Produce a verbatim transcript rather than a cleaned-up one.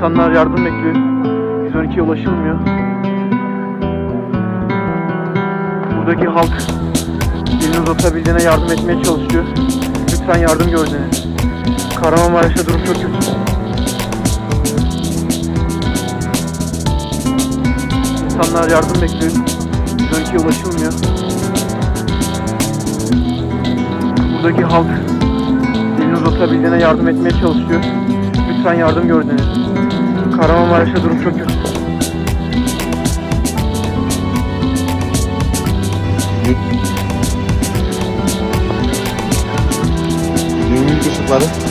İnsanlar yardım bekliyor. yüz on ikiye ulaşılmıyor. Buradaki halk elini uzatabildiğine yardım etmeye çalışıyor. Lütfen yardım gördüğünüz. Kahramanmaraş'ta durum çok kötü. İnsanlar yardım bekliyor. yüz on ikiye ulaşılmıyor. Buradaki halk elini uzatabildiğine yardım etmeye çalışıyor. Lütfen yardım gördüğünüz. Kahramanmaraş'ta durum çok kötü. Günlük ışıkları